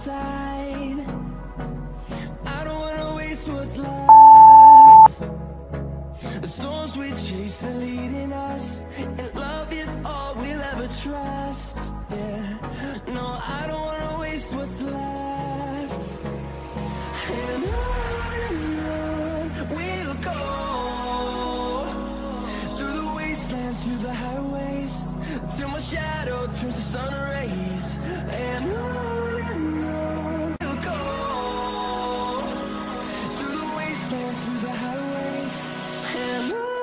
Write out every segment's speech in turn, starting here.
side. I don't wanna waste what's left. The storms we chase are leading us, and love is all we'll ever trust. Yeah, no, I don't wanna waste what's left. And on we'll go, through the wastelands, through the highways, till my shadow turns to sun rays. And on we'll go, through the wastelands, through the highways, and on we'll go.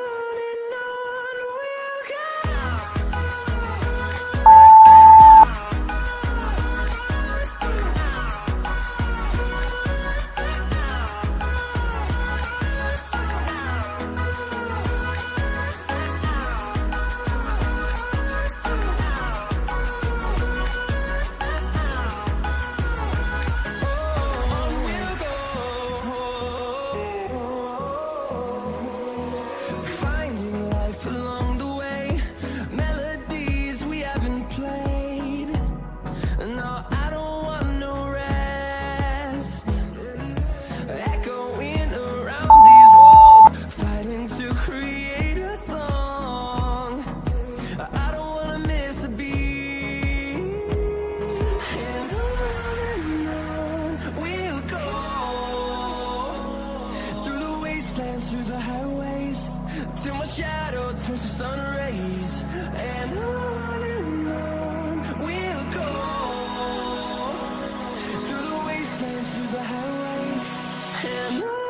Through the highways, till my shadow turns to sun rays. And on we'll go, through the wastelands, through the highways, and on we'll go.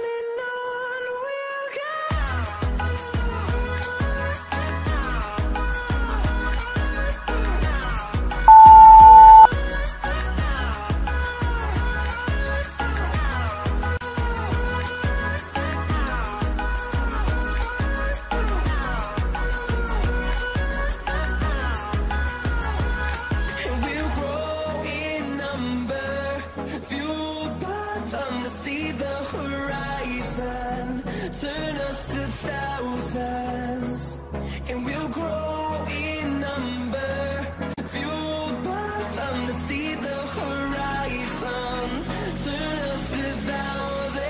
Turn us to thousands, and we'll grow in number, fueled by them to see the horizon. Turn us to thousands,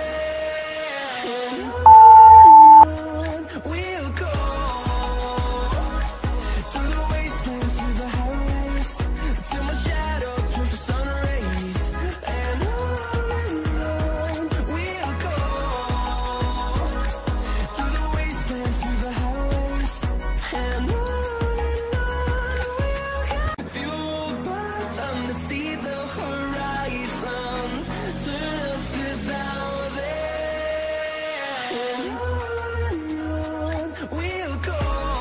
and on we'll go, through the wastelands, through the highways, till my shadow turns to sun rays. And on we'll go, through the wastelands, through the highways, and on we'll go. Fueled by them to see the horizon. Turn us to thousands, and on we'll go,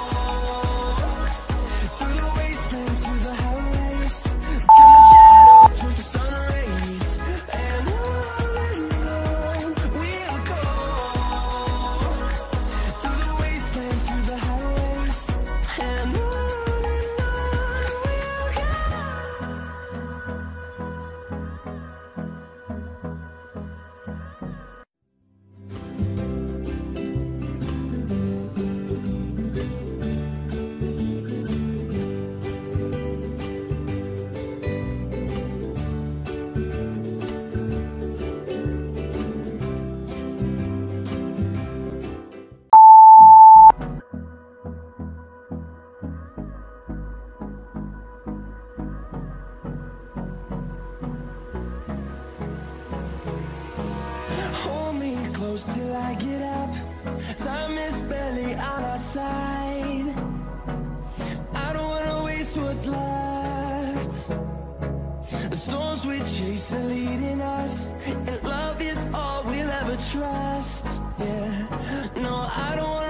through the wastelands, through the highways, till my shadow turns to sun rays. And on we'll go, through the wastelands, through the highways, and on we'll go. Hold me close till I get up. Time is barely on our side. I don't wanna waste what's left. The storms we chase are leading us, and love is all we'll ever trust. Yeah, no, I don't wanna